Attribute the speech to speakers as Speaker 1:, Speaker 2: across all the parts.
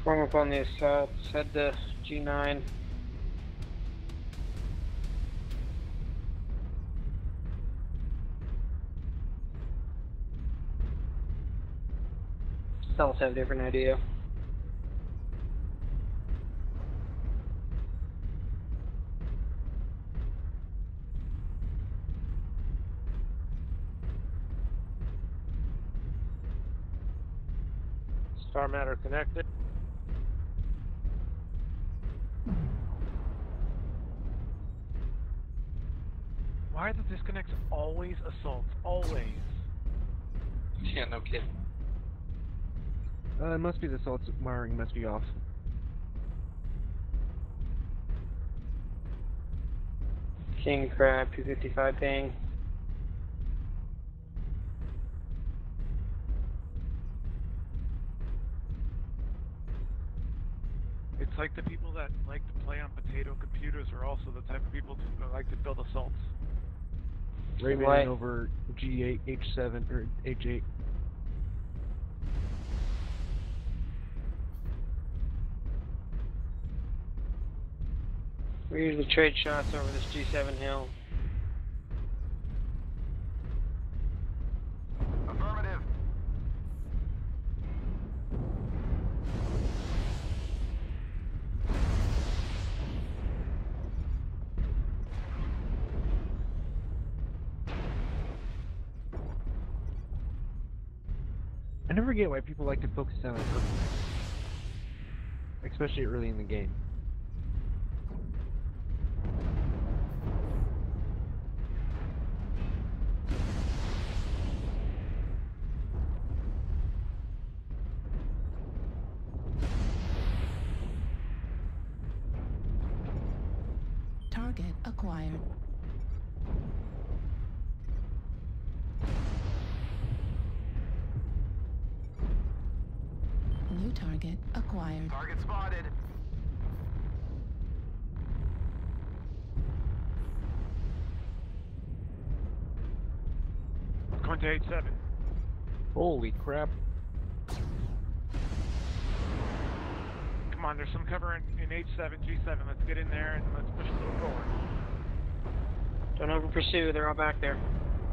Speaker 1: Form up on the south, head to G9. Cells have a different idea.
Speaker 2: Star Matter connected. Why are the disconnects always assaults? Always.
Speaker 3: Yeah, no kidding.
Speaker 4: It must be the salt wiring must be off.
Speaker 1: King Crab 255 ping.
Speaker 2: It's like the people that like to play on potato computers are also the type of people that like to build assaults.
Speaker 4: Rayman
Speaker 1: Why?
Speaker 4: over G8, H7, or H8.
Speaker 1: We usually trade shots over this G7 hill.
Speaker 5: Affirmative.
Speaker 4: I never get why people like to focus down on purple, especially early in the game.
Speaker 6: Target acquired. New target acquired.
Speaker 5: Target spotted.
Speaker 2: Going to H7.
Speaker 4: Holy crap.
Speaker 2: Come on, there's some cover in H7, G7. Let's get in there and let's push a little forward.
Speaker 1: Don't over pursue, they're all back there.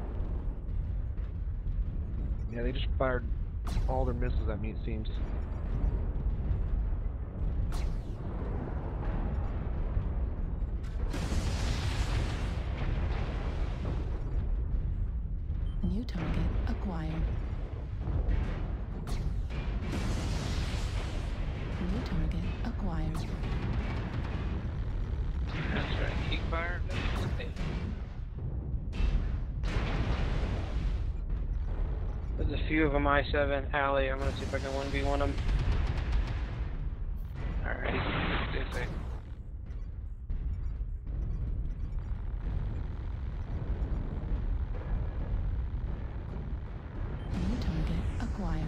Speaker 4: Yeah, they just fired all their missiles at me, it seems.
Speaker 6: New target acquired. New target acquired.
Speaker 3: That's right. Keep fire.
Speaker 1: There's a few of them I-7 alley. I'm gonna see if I can 1v1 them.
Speaker 3: Alrighty. Stay safe.
Speaker 6: New target acquired.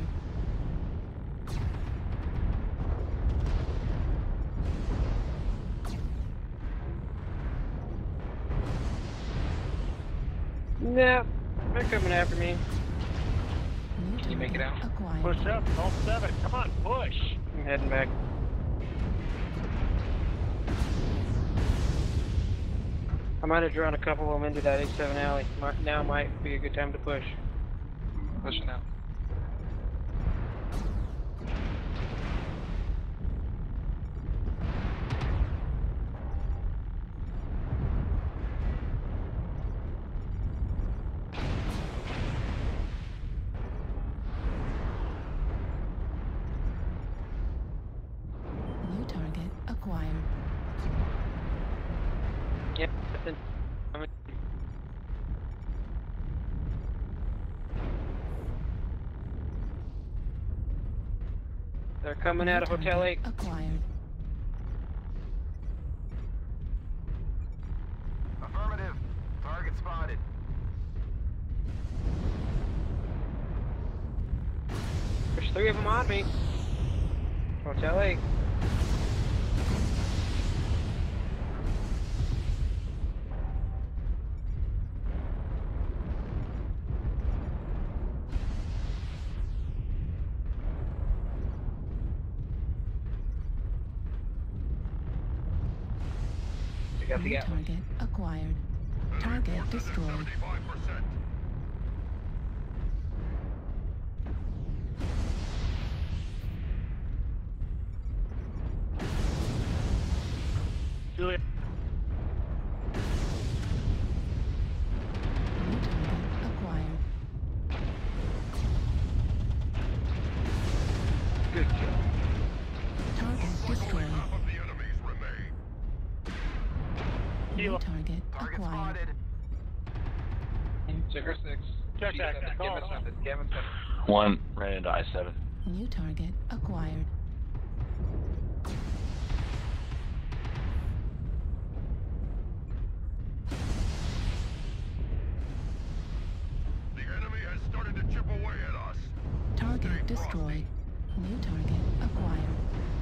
Speaker 1: Nah, they're coming after me.
Speaker 6: New
Speaker 3: Can you make it
Speaker 6: target
Speaker 3: out?
Speaker 6: acquired.
Speaker 2: Push up, all 7. Come on, push.
Speaker 1: I'm heading back. I might have drawn a couple of them into that H7 alley. Now might be a good time to push.
Speaker 3: Pushing out.
Speaker 6: New target acquired.
Speaker 1: Yep. I'm in. They're coming
Speaker 6: New
Speaker 1: out of Hotel 8.
Speaker 6: target acquired.
Speaker 5: Affirmative. Target spotted.
Speaker 1: There's 3 of them on me. Hotel 8.
Speaker 3: got the
Speaker 6: New
Speaker 3: Atlas.
Speaker 6: target acquired. Target destroyed.
Speaker 2: Julia.
Speaker 6: New target acquired.
Speaker 4: Good job.
Speaker 6: Target destroyed. New
Speaker 2: Kilo.
Speaker 6: target
Speaker 5: Target
Speaker 6: acquired.
Speaker 5: spotted.
Speaker 3: Sugar 6.
Speaker 2: Check that.
Speaker 3: G7,
Speaker 2: Call.
Speaker 3: Gamma 7. Gamma 7.
Speaker 7: 1 ran into I-7.
Speaker 6: New target acquired.
Speaker 5: The enemy has started to chip away at us.
Speaker 6: Target destroyed. New target acquired.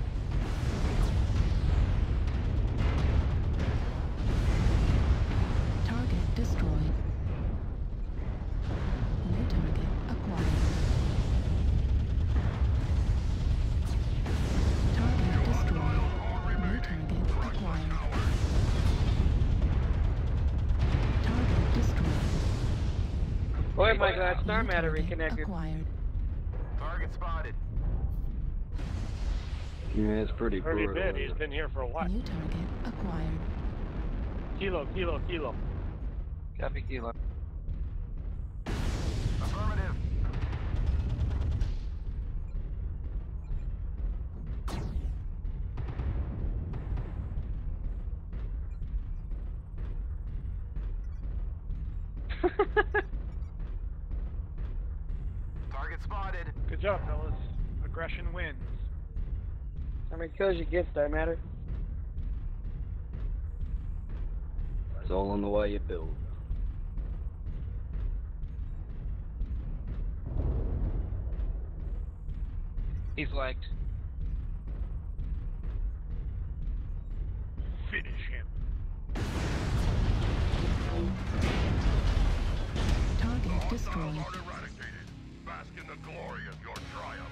Speaker 6: Target destroyed. New target acquired. Target destroyed. New target acquired. Target destroyed.
Speaker 1: Oh my god, Star
Speaker 6: New
Speaker 1: Matter
Speaker 6: target
Speaker 1: reconnected.
Speaker 6: acquired.
Speaker 5: Target spotted.
Speaker 4: Yeah, it's pretty
Speaker 8: Already
Speaker 4: brutal.
Speaker 8: been. He's been here for a while.
Speaker 6: New target acquired.
Speaker 8: Kilo.
Speaker 3: Copy Kilo.
Speaker 5: Affirmative. Target spotted.
Speaker 2: Good job, fellas. Aggression wins.
Speaker 1: How many kills you get, Star Matter?
Speaker 4: It's all in the way you build.
Speaker 3: He's lagged.
Speaker 2: Finish him.
Speaker 6: Target destroyed.
Speaker 5: Eradicated. Bask in the glory of your triumph.